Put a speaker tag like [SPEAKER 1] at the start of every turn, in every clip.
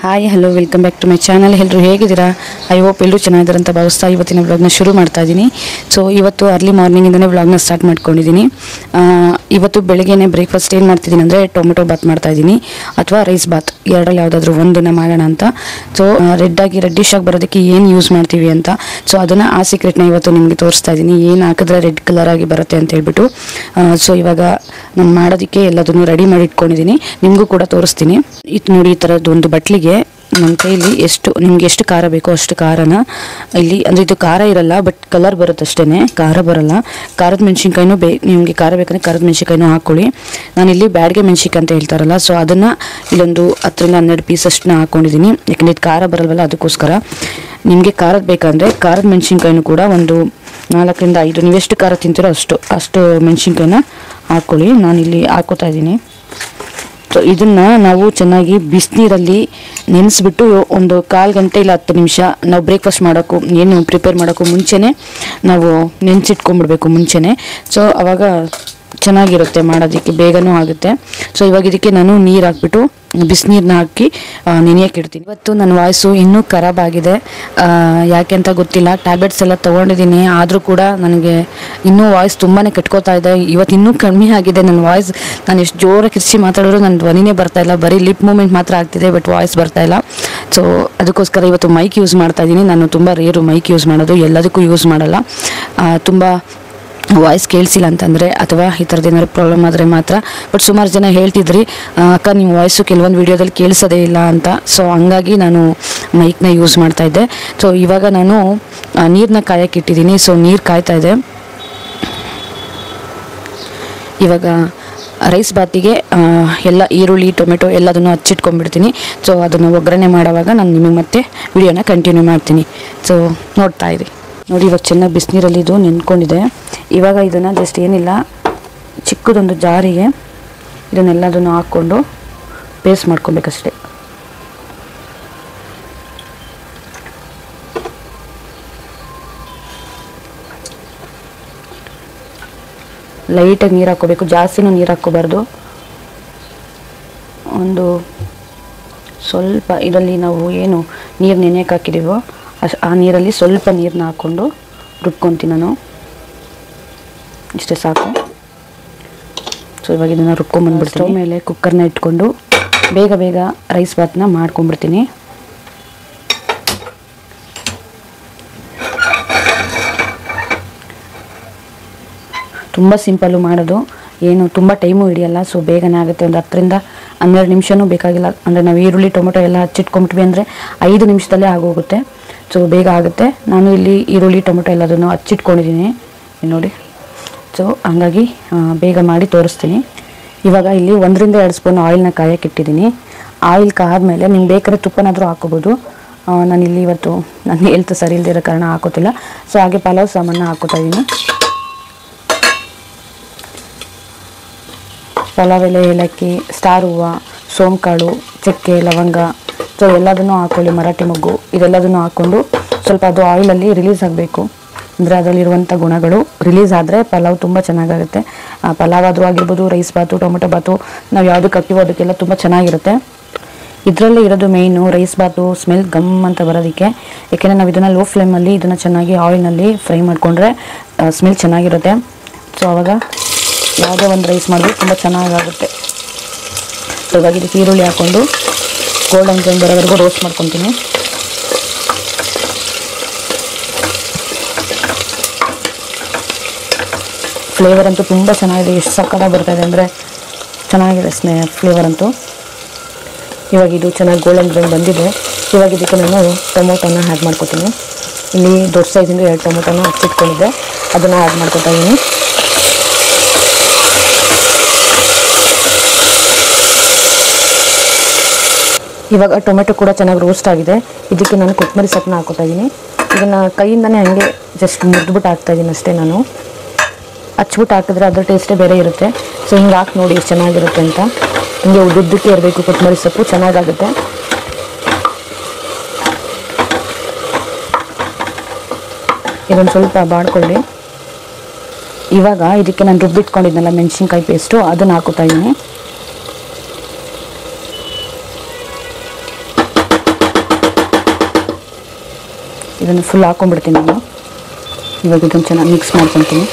[SPEAKER 1] Hi hello welcome back to my channel. ಎಲ್ಲರೂ ಹೇಗಿದ್ದೀರಾ? I hope ಎಲ್ಲರೂ ಚೆನ್ನಾಗಿದ್ದಾರೆ ಅಂತ ಭಾವಿಸ್ತಾ ಇವತ್ತಿನ ವ್ಲಾಗ್ನ ಶುರು ಮಾಡ್ತಾ ಇದ್ದೀನಿ. ಸೊ ಇವತ್ತು ಅರ್ಲಿ ಮಾರ್ನಿಂಗಿಂದನೇ ವ್ಲಾಗ್ನ ಸ್ಟಾರ್ಟ್ ಮಾಡ್ಕೊಂಡಿದ್ದೀನಿ. ಇವತ್ತು ಬೆಳಗ್ಗೆನೇ ಬ್ರೇಕ್ಫಾಸ್ಟ್ ಏನು ಮಾಡ್ತಿದ್ದೀನಿ ಅಂದರೆ ಟೊಮೆಟೊ ಬಾತ್ ಮಾಡ್ತಾಯಿದ್ದೀನಿ ಅಥವಾ ರೈಸ್ ಬಾತ್, ಎರಡರಲ್ಲಿ ಯಾವುದಾದ್ರೂ ಒಂದನ್ನು ಮಾಡೋಣ ಅಂತ. ಸೊ ರೆಡ್ಡಿಶ್ ಆಗಿ ಬರೋದಕ್ಕೆ ಏನು ಯೂಸ್ ಮಾಡ್ತೀವಿ ಅಂತ, ಸೊ ಅದನ್ನು ಆ ಸೀಕ್ರೆಟ್ನ ಇವತ್ತು ನಿಮಗೆ ತೋರಿಸ್ತಾ ಇದ್ದೀನಿ. ಏನು ಹಾಕಿದ್ರೆ ರೆಡ್ ಕಲರ್ ಆಗಿ ಬರುತ್ತೆ ಅಂತ ಹೇಳ್ಬಿಟ್ಟು. ಸೊ ಇವಾಗ ನಾನು ಮಾಡೋದಕ್ಕೆ ಎಲ್ಲದನ್ನು ರೆಡಿ ಮಾಡಿ ಇಟ್ಕೊಂಡಿದ್ದೀನಿ, ನಿಮಗೂ ಕೂಡ ತೋರಿಸ್ತೀನಿ. ಇದು ನೋಡಿ, ಈ ಥರದ್ದು ಒಂದು ಬಟ್ಲಿಗೆ ನನ್ನ ಕೈಲಿ ನಿಮ್ಗೆ ಎಷ್ಟು ಖಾರ ಬೇಕೋ ಅಷ್ಟು ಖಾರನ ಇಲ್ಲಿ, ಅಂದರೆ ಇದು ಖಾರ ಇರಲ್ಲ ಬಟ್ ಕಲರ್ ಬರುತ್ತೆ ಅಷ್ಟೇ, ಖಾರ ಬರಲ್ಲ. ಖಾರದ ಮೆಣಸಿನ್ಕಾಯಿನೂ ನಿಮಗೆ ಖಾರ ಬೇಕಂದರೆ ಖಾರದ ಮೆಣಸಿನ್ಕಾಯಿನೂ ಹಾಕ್ಕೊಳ್ಳಿ. ನಾನಿಲ್ಲಿ ಬ್ಯಾಡಿಗೆ ಮೆಣಸಿನ್ಕಾಯಿ ಅಂತ ಹೇಳ್ತಾರಲ್ಲ, ಸೊ ಅದನ್ನು ಇಲ್ಲೊಂದು 10-12 ಪೀಸ್ ಅಷ್ಟನ್ನ ಹಾಕ್ಕೊಂಡಿದ್ದೀನಿ. ಯಾಕಂದರೆ ಇದು ಖಾರ ಬರಲ್ವಲ್ಲ, ಅದಕ್ಕೋಸ್ಕರ. ನಿಮಗೆ ಖಾರದ ಬೇಕಂದರೆ ಖಾರದ ಮೆಣಸಿನ್ಕಾಯಿನೂ ಕೂಡ ಒಂದು 4-5, ನೀವು ಎಷ್ಟು ಖಾರ ತಿಂತೀರೋ ಅಷ್ಟು ಮೆಣಸಿನ್ಕಾಯಿನ ಹಾಕ್ಕೊಳ್ಳಿ. ನಾನಿಲ್ಲಿ ಹಾಕೋತಾ ಇದ್ದೀನಿ. ಸೊ ಇದನ್ನು ನಾವು ಚೆನ್ನಾಗಿ ಬಿಸಿನೀರಲ್ಲಿ ನೆನೆಸ್ಬಿಟ್ಟು ಒಂದು 1/4 ಗಂಟೆ ಇಲ್ಲ 10 ನಿಮಿಷ ನಾವು ಬ್ರೇಕ್ಫಾಸ್ಟ್ ಮಾಡೋಕ್ಕೂ ಏನು ಪ್ರಿಪೇರ್ ಮಾಡೋಕ್ಕೂ ಮುಂಚೆನೇ ನಾವು ನೆನೆಸಿಟ್ಕೊಂಡ್ಬಿಡ್ಬೇಕು ಮುಂಚೆನೇ. ಸೊ ಆವಾಗ ಚೆನ್ನಾಗಿರುತ್ತೆ, ಮಾಡೋದಕ್ಕೆ ಬೇಗನೂ ಆಗುತ್ತೆ. ಸೊ ಇವಾಗ ಇದಕ್ಕೆ ನಾನು ನೀರು ಹಾಕ್ಬಿಟ್ಟು ಬಿಸಿನೀರನ್ನ ಹಾಕಿ ನೆನೆಯಕ್ಕೆ ಇಡ್ತೀನಿ. ಇವತ್ತು ನನ್ನ ವಾಯ್ಸು ಇನ್ನೂ ಖರಾಬ್ ಆಗಿದೆ, ಯಾಕೆ ಅಂತ ಗೊತ್ತಿಲ್ಲ. ಟ್ಯಾಬ್ಲೆಟ್ಸ್ ಎಲ್ಲ ತೊಗೊಂಡಿದ್ದೀನಿ, ಆದರೂ ಕೂಡ ನನಗೆ ಇನ್ನೂ ವಾಯ್ಸ್ ತುಂಬಾ ಕೆಟ್ಕೋತಾ ಇದೆ. ಇವತ್ತು ಇನ್ನೂ ಕಮ್ಮಿ ಆಗಿದೆ ನನ್ನ ವಾಯ್ಸ್. ನಾನು ಎಷ್ಟು ಜೋರಾಗಿ ಕಿರ್ಚಿ ಮಾತಾಡಿದ್ರು ನನ್ನ ಧ್ವನಿನೇ ಬರ್ತಾಯಿಲ್ಲ, ಬರೀ ಲಿಪ್ ಮೂಮೆಂಟ್ ಮಾತ್ರ ಆಗ್ತಿದೆ, ಬಟ್ ವಾಯ್ಸ್ ಬರ್ತಾಯಿಲ್ಲ. ಸೊ ಅದಕ್ಕೋಸ್ಕರ ಇವತ್ತು ಮೈಕ್ ಯೂಸ್ ಮಾಡ್ತಾಯಿದ್ದೀನಿ. ನಾನು ತುಂಬ ರೇರು ಮೈಕ್ ಯೂಸ್ ಮಾಡೋದು, ಎಲ್ಲದಕ್ಕೂ ಯೂಸ್ ಮಾಡಲ್ಲ. ತುಂಬ ವಾಯ್ಸ್ ಕೇಳಿಸಿಲ್ಲ ಅಂತಂದರೆ ಅಥವಾ ಈ ಥರದ್ದು ಏನಾದ್ರು ಪ್ರಾಬ್ಲಮ್ ಆದರೆ ಮಾತ್ರ. ಬಟ್ ಸುಮಾರು ಜನ ಹೇಳ್ತಿದ್ರಿ, ಅಕ್ಕ ನಿಮ್ಮ ವಾಯ್ಸು ಕೆಲವೊಂದು ವೀಡಿಯೋದಲ್ಲಿ ಕೇಳಿಸೋದೇ ಇಲ್ಲ ಅಂತ. ಸೊ ಹಂಗಾಗಿ ನಾನು ಮೈಕ್ನ ಯೂಸ್ ಮಾಡ್ತಾಯಿದ್ದೆ. ಸೊ ಇವಾಗ ನಾನು ನೀರನ್ನ ಕಾಯಕ್ಕೆ ಇಟ್ಟಿದ್ದೀನಿ. ಸೊ ನೀರು ಕಾಯ್ತಾ ಇದೆ. ಇವಾಗ ರೈಸ್ ಬಾತಿಗೆ ಎಲ್ಲ ಈರುಳ್ಳಿ ಟೊಮೆಟೊ ಎಲ್ಲದನ್ನು ಹಚ್ಚಿಟ್ಕೊಂಡ್ಬಿಡ್ತೀನಿ. ಸೊ ಅದನ್ನು ಒಗ್ಗರಣೆ ಮಾಡೋವಾಗ ನಾನು ನಿಮಗೆ ಮತ್ತೆ ವಿಡಿಯೋನ ಕಂಟಿನ್ಯೂ ಮಾಡ್ತೀನಿ. ಸೊ ನೋಡ್ತಾ ಇರಿ. ನೋಡಿ, ಇವಾಗ ಚೆನ್ನಾಗಿ ಬಿಸಿನೀರಲ್ಲಿ ಇದು ನೆನ್ಕೊಂಡಿದೆ. ಇವಾಗ ಇದನ್ನು ಜಸ್ಟ್ ಏನಿಲ್ಲ, ಚಿಕ್ಕದೊಂದು ಜಾರಿಗೆ ಇದನ್ನೆಲ್ಲದನ್ನು ಹಾಕ್ಕೊಂಡು ಪೇಸ್ಟ್ ಮಾಡ್ಕೊಬೇಕಷ್ಟೆ. ಲೈಟಾಗಿ ನೀರು ಹಾಕ್ಕೋಬೇಕು, ಜಾಸ್ತಿನೂ ನೀರು ಹಾಕ್ಕೋಬಾರ್ದು. ಒಂದು ಸ್ವಲ್ಪ ಇದರಲ್ಲಿ ನಾವು ಏನು ನೀರು ನೆನೆಯಕ್ಕೆ ಹಾಕಿದ್ದೀವೋ ಆ ನೀರಲ್ಲಿ ಸ್ವಲ್ಪ ನೀರನ್ನ ಹಾಕ್ಕೊಂಡು ರುಬ್ಕೊತೀನಿ ನಾನು. ಇಷ್ಟೇ ಸಾಕು. ಸೊ ಇವಾಗ ಇದನ್ನು ರುಬ್ಕೊಂಬಂದ್ಬಿಡ್ತೀನಿ. ಸ್ಟವ್ ಮೇಲೆ ಕುಕ್ಕರ್ನ ಇಟ್ಕೊಂಡು ಬೇಗ ರೈಸ್ ಬಾತ್ನ ಮಾಡ್ಕೊಂಡ್ಬಿಡ್ತೀನಿ. ತುಂಬ ಸಿಂಪಲ್ಲು ಮಾಡೋದು, ಏನು ತುಂಬ ಟೈಮು ಹಿಡಿಯಲ್ಲ. ಸೊ ಬೇಗನೆ ಆಗುತ್ತೆ, ಒಂದು 10-12 ನಿಮಿಷನೂ ಬೇಕಾಗಿಲ್ಲ. ಅಂದರೆ ನಾವು ಈರುಳ್ಳಿ ಟೊಮೆಟೊ ಎಲ್ಲ ಹಚ್ಚಿಟ್ಕೊಂಬಿಟ್ವಿ ಅಂದರೆ 5 ನಿಮಿಷದಲ್ಲೇ ಆಗೋಗುತ್ತೆ. ಸೊ ಬೇಗ ಆಗುತ್ತೆ. ನಾನು ಇಲ್ಲಿ ಈರುಳ್ಳಿ ಟೊಮೆಟೊ ಎಲ್ಲದನ್ನು ಹಚ್ಚಿಟ್ಕೊಂಡಿದ್ದೀನಿ ನೋಡಿ. ಸೊ ಹಂಗಾಗಿ ಬೇಗ ಮಾಡಿ ತೋರಿಸ್ತೀನಿ. ಇವಾಗ ಇಲ್ಲಿ 1-2 ಸ್ಪೂನ್ ಆಯಿಲ್ನ ಕಾಯಕ್ಕೆ ಇಟ್ಟಿದ್ದೀನಿ. ಆಯಿಲ್ ಕಾದ್ಮೇಲೆ ನಿಮ್ಗೆ ಬೇಕಾದ್ರೆ ತುಪ್ಪನಾದರೂ ಹಾಕೋಬೋದು. ನಾನಿಲ್ಲಿ ಇವತ್ತು ನನ್ನ ಹೆಲ್ತ್ ಸರಿ ಇಲ್ಲದಿರೋ ಕಾರಣ ಹಾಕೋತಿಲ್ಲ. ಸೊ ಹಾಗೆ ಪಲಾವ್ ಸಾಮಾನ ಹಾಕೋತಾ ಇದ್ದೀನಿ. ಪಲಾವ್ ಎಲೆ, ಏಲಕ್ಕಿ, ಸ್ಟಾರ್ ಹೂವು, ಸೋಂಕಾಳು, ಚಕ್ಕೆ, ಲವಂಗ, ಸೊ ಎಲ್ಲದನ್ನು ಹಾಕ್ಕೊಳ್ಳಿ. ಮರಾಠಿ ಮೊಗ್ಗು, ಇದೆಲ್ಲದನ್ನು ಹಾಕ್ಕೊಂಡು ಸ್ವಲ್ಪ ಅದು ಆಯಿಲಲ್ಲಿ ರಿಲೀಸ್ ಆಗಬೇಕು. ಅಂದರೆ ಅದರಲ್ಲಿರುವಂಥ ಗುಣಗಳು ರಿಲೀಸ್ ಆದರೆ ಪಲಾವ್ ತುಂಬ ಚೆನ್ನಾಗಾಗುತ್ತೆ. ಪಲಾವ್ ಆದರೂ ಆಗಿರ್ಬೋದು, ರೈಸ್ ಬಾತು, ಟೊಮೆಟೊ ಬಾತು, ನಾವು ಯಾವುದಕ್ಕೆ ಹಾಕ್ತೀವೋ ಅದಕ್ಕೆಲ್ಲ ತುಂಬ ಚೆನ್ನಾಗಿರುತ್ತೆ. ಇದರಲ್ಲೇ ಇರೋದು ಮೇಯ್ನು ರೈಸ್ ಬಾತು ಸ್ಮೆಲ್ ಗಮ್ ಅಂತ ಬರೋದಕ್ಕೆ. ಯಾಕೆಂದರೆ ನಾವು ಇದನ್ನು ಲೋ ಫ್ಲೇಮಲ್ಲಿ ಇದನ್ನು ಚೆನ್ನಾಗಿ ಆಯಿಲ್ನಲ್ಲಿ ಫ್ರೈ ಮಾಡಿಕೊಂಡ್ರೆ ಸ್ಮೆಲ್ ಚೆನ್ನಾಗಿರುತ್ತೆ. ಸೊ ಆವಾಗ ಯಾವುದೇ ಒಂದು ರೈಸ್ ಮಾಡಿದ್ರೆ ತುಂಬ ಚೆನ್ನಾಗಾಗುತ್ತೆ. ಸೊ ಇವಾಗ ಇದಕ್ಕೆ ಈರುಳ್ಳಿ ಹಾಕ್ಕೊಂಡು ಗೋಲ್ಡನ್ ಬ್ರೌನ್ ಬರೋವರೆಗೂ ರೋಸ್ಟ್ ಮಾಡ್ಕೊತೀನಿ. ಫ್ಲೇವರ್ ಅಂತೂ ತುಂಬ ಚೆನ್ನಾಗಿದೆ, ಎಷ್ಟು ಸಕ್ಕತ್ತಾಗಿ ಬರ್ತಾಯಿದೆ ಅಂದರೆ ಚೆನ್ನಾಗಿದೆ ಫ್ಲೇವರ್ ಅಂತೂ. ಇವಾಗ ಇದು ಚೆನ್ನಾಗಿ ಗೋಲ್ಡನ್ ಬ್ರೌನ್ ಬಂದಿದೆ. ಇವಾಗ ಇದಕ್ಕೆ ನಾನು ಟೊಮೊಟೊನ ಆ್ಯಡ್ ಮಾಡ್ಕೊತೀನಿ. ಇಲ್ಲಿ ದೊಡ್ಡ ಸೈಜಿಂದ 2 ಟೊಮೊಟೊನ ಹಚ್ಚಿಟ್ಕೊಂಡಿದ್ದೆ, ಅದನ್ನು ಆ್ಯಡ್ ಮಾಡ್ಕೊತಾ ಇದ್ದೀನಿ. ಇವಾಗ ಟೊಮೆಟೊ ಕೂಡ ಚೆನ್ನಾಗಿ ರೋಸ್ಟ್ ಆಗಿದೆ. ಇದಕ್ಕೆ ನಾನು ಕೊತ್ತಂಬರಿ ಸೊಪ್ಪನ್ನ ಹಾಕೋತಾ ಇದ್ದೀನಿ. ಇದನ್ನು ಕೈಯಿಂದನೇ ಹಾಗೆ ಜಸ್ಟ್ ಮುರಿದ್ಬಿಟ್ಟು ಹಾಕ್ತಾಯಿದ್ದೀನಿ ಅಷ್ಟೇ. ನಾನು ಹಚ್ಬಿಟ್ಟು ಹಾಕಿದ್ರೆ ಅದ್ರ ಟೇಸ್ಟೇ ಬೇರೆ ಇರುತ್ತೆ. ಸೊ ಹಿಂಗೆ ಹಾಕಿ ನೋಡಿ ಎಷ್ಟು ಚೆನ್ನಾಗಿರುತ್ತೆ ಅಂತ. ಹಿಂಗೆ ಉದ್ದುದ್ದಕ್ಕೆ ಇರಬೇಕು ಕೊತ್ತಂಬರಿ ಸೊಪ್ಪು, ಚೆನ್ನಾಗಾಗುತ್ತೆ. ಇದೊಂದು ಸ್ವಲ್ಪ ಬಾಡ್ಕೊಳ್ಳಿ. ಇವಾಗ ಇದಕ್ಕೆ ನಾನು ರುಬ್ಬಿಟ್ಕೊಂಡಿದ್ನಲ್ಲ ಮೆಣಸಿನ್ಕಾಯಿ ಪೇಸ್ಟು, ಅದನ್ನು ಹಾಕೋತಾ ಇದ್ದೀನಿ. ಇದನ್ನು ಫುಲ್ ಹಾಕ್ಕೊಂಡ್ಬಿಡ್ತೀನಿ ನಾನು. ಇವಾಗ ಇದನ್ನು ಚೆನ್ನಾಗಿ ಮಿಕ್ಸ್ ಮಾಡ್ಕೊತೀನಿ.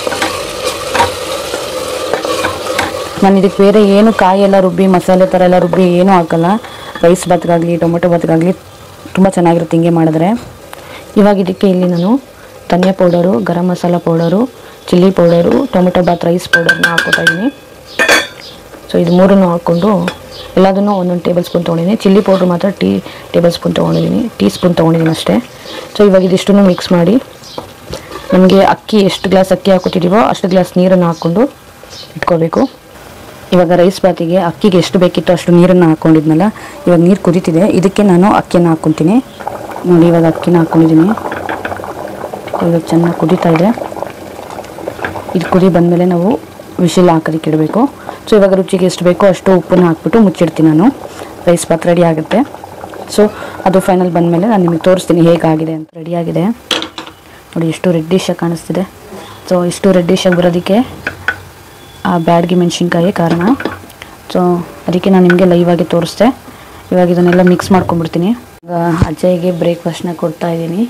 [SPEAKER 1] ನಾನು ಇದಕ್ಕೆ ಬೇರೆ ಏನು ಕಾಯಿ ಎಲ್ಲ ರುಬ್ಬಿ ಮಸಾಲೆ ಥರ ಎಲ್ಲ ರುಬ್ಬಿ ಏನೂ ಹಾಕಲ್ಲ. ರೈಸ್ ಬಾತ್ಗಾಗಲಿ ಟೊಮೊಟೊ ಬಾತ್ಗಾಗಲಿ ತುಂಬ ಚೆನ್ನಾಗಿರುತ್ತೆ ಹಿಂಗೆ ಮಾಡಿದ್ರೆ. ಇವಾಗ ಇದಕ್ಕೆ ಇಲ್ಲಿ ನಾನು ಧನಿಯಾ powder, garam masala powder, chilli powder, tomato bath rice ಪೌಡರ್ನ ಹಾಕ್ಕೊತಾ ಇದ್ದೀನಿ. ಸೊ ಇದು ಮೂರನ್ನು ಹಾಕ್ಕೊಂಡು ಎಲ್ಲದನ್ನು ಒಂದೊಂದು ಟೇಬಲ್ ಸ್ಪೂನ್ ತೊಗೊಂಡಿದ್ದೀನಿ. ಚಿಲ್ಲಿ ಪೌಡ್ರ್ ಮಾತ್ರ ಟೇಬಲ್ ಸ್ಪೂನ್ ತೊಗೊಂಡಿದ್ದೀನಿ, ಟೀ ಸ್ಪೂನ್ ತೊಗೊಂಡಿದ್ದೀನಿ ಅಷ್ಟೇ. ಸೊ ಇವಾಗ ಇದಿಷ್ಟನ್ನು ಮಿಕ್ಸ್ ಮಾಡಿ ನಮಗೆ ಅಕ್ಕಿ ಎಷ್ಟು ಗ್ಲಾಸ್ ಅಕ್ಕಿ ಹಾಕೋತಿದ್ದೀವೋ ಅಷ್ಟು ಗ್ಲಾಸ್ ನೀರನ್ನು ಹಾಕ್ಕೊಂಡು ಇಟ್ಕೋಬೇಕು. ಇವಾಗ ರೈಸ್ ಬಾತಿಗೆ ಅಕ್ಕಿಗೆ ಎಷ್ಟು ಬೇಕಿತ್ತು ಅಷ್ಟು ನೀರನ್ನು ಹಾಕ್ಕೊಂಡಿದ್ನಲ್ಲ, ಇವಾಗ ನೀರು ಕುದೀತಿದೆ. ಇದಕ್ಕೆ ನಾನು ಅಕ್ಕಿಯನ್ನು ಹಾಕ್ಕೊತೀನಿ. ನೋಡಿ ಇವಾಗ ಅಕ್ಕಿನ ಹಾಕ್ಕೊಂಡಿದ್ದೀನಿ. ಇವಾಗ ಚೆನ್ನಾಗಿ ಕುದೀತಾ ಇದೆ. ಇದು ಕುದಿ ಬಂದಮೇಲೆ ನಾವು ವಿಶಿಲ್ ಹಾಕೋದಕ್ಕೆ ಇಡಬೇಕು. ಸೊ ಇವಾಗ ರುಚಿಗೆ ಎಷ್ಟು ಬೇಕೋ ಅಷ್ಟು ಉಪ್ಪನ್ನು ಹಾಕ್ಬಿಟ್ಟು ಮುಚ್ಚಿಡ್ತೀನಿ ನಾನು. ರೈಸ್ ಬಾತ್ ರೆಡಿ ಆಗುತ್ತೆ. ಸೊ ಅದು ಫೈನಲ್ ಬಂದಮೇಲೆ ನಾನು ನಿಮಗೆ ತೋರಿಸ್ತೀನಿ ಹೇಗಾಗಿದೆ ಅಂತ. ರೆಡಿಯಾಗಿದೆ ನೋಡಿ, ಎಷ್ಟು ರೆಡ್ಡಿಶಾಗಿ ಕಾಣಿಸ್ತಿದೆ. ಸೊ ಇಷ್ಟು ರೆಡ್ಡಿಶಾಗಿ ಬರೋದಕ್ಕೆ ಆ ಬ್ಯಾಡಗಿ ಮೆಣಸಿನ್ಕಾಯಿ ಕಾರಣ. ಸೊ ಅದಕ್ಕೆ ನಾನು ನಿಮಗೆ ಲೈವಾಗಿ ತೋರಿಸ್ದೆ. ಇವಾಗ ಇದನ್ನೆಲ್ಲ ಮಿಕ್ಸ್ ಮಾಡ್ಕೊಂಡ್ಬಿಡ್ತೀನಿ. ಇವಾಗ ಅಜ್ಜಯ್ಯಗೆ ಬ್ರೇಕ್ಫಾಸ್ಟ್ನ ಕೊಡ್ತಾ ಇದ್ದೀನಿ.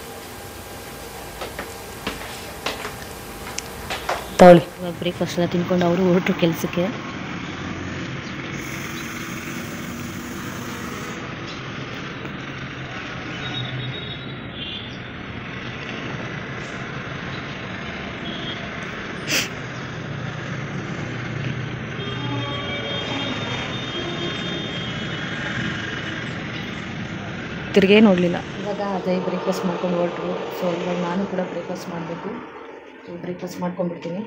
[SPEAKER 1] ತಗೊಳ್ಳಿ. ಇವಾಗ ಬ್ರೇಕ್ಫಾಸ್ಟ್ ಎಲ್ಲ ತಿನ್ಕೊಂಡು ಅವರು ಹೊರಟರು ಕೆಲಸಕ್ಕೆ. ತಿರುಗೇ ನೋಡಲಿಲ್ಲ. ಇವಾಗ ಅಜಯ್ ಬ್ರೇಕ್ಫಾಸ್ಟ್ ಮಾಡ್ಕೊಂಡು ಹೊರಟರು. ಸೊ ಇವಾಗ ನಾನು ಕೂಡ ಬ್ರೇಕ್ಫಾಸ್ಟ್ ಮಾಡಬೇಕು. So breakfast ಮಾಡ್ಕೊಂಡ್ಬಿಡ್ತೀನಿ.